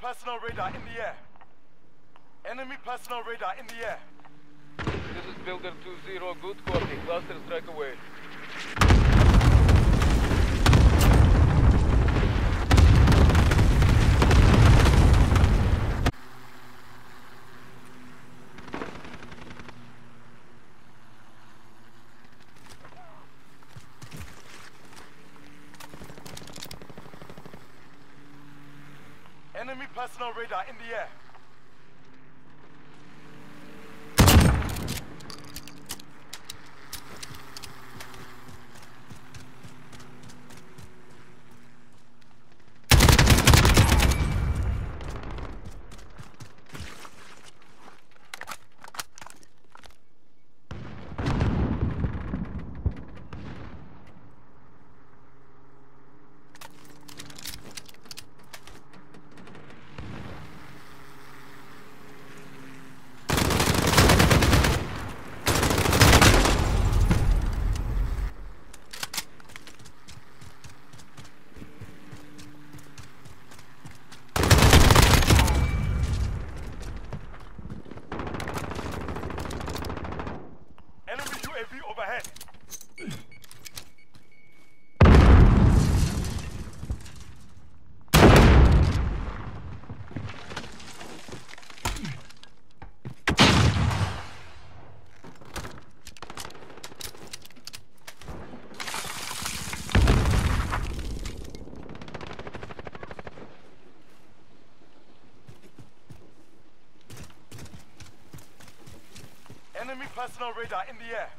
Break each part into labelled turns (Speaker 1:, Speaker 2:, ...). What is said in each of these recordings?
Speaker 1: personnel radar in the air. Enemy personnel radar in the air.
Speaker 2: This is Builder 2-0. Good copy. Cluster strike away.
Speaker 1: Enemy personnel radar in the air. UAV overhead. Enemy personnel radar in the air.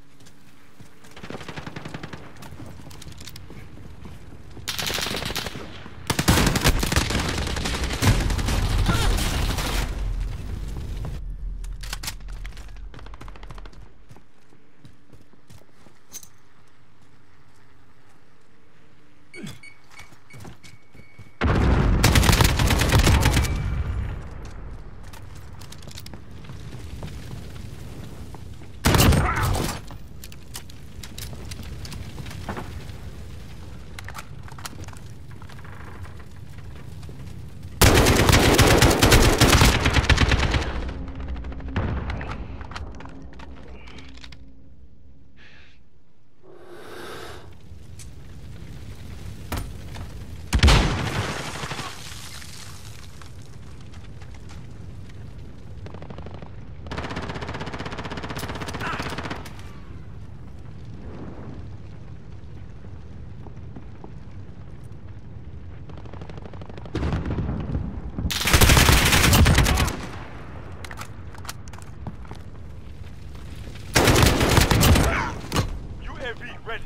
Speaker 1: Ready.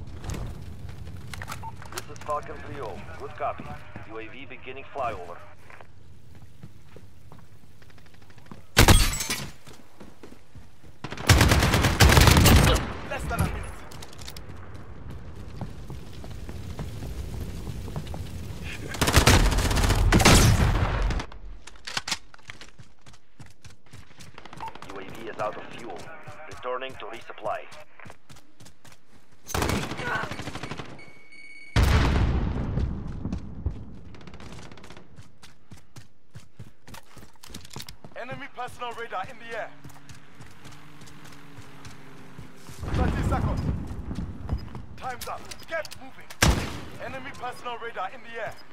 Speaker 3: This is Falcon 3-0. Good copy. UAV beginning flyover.
Speaker 1: Less than a minute.
Speaker 3: UAV is out of fuel. Returning to resupply.
Speaker 1: Enemy personnel radar in the air. 30 seconds. Time's up. Get moving. Enemy personnel radar in the air.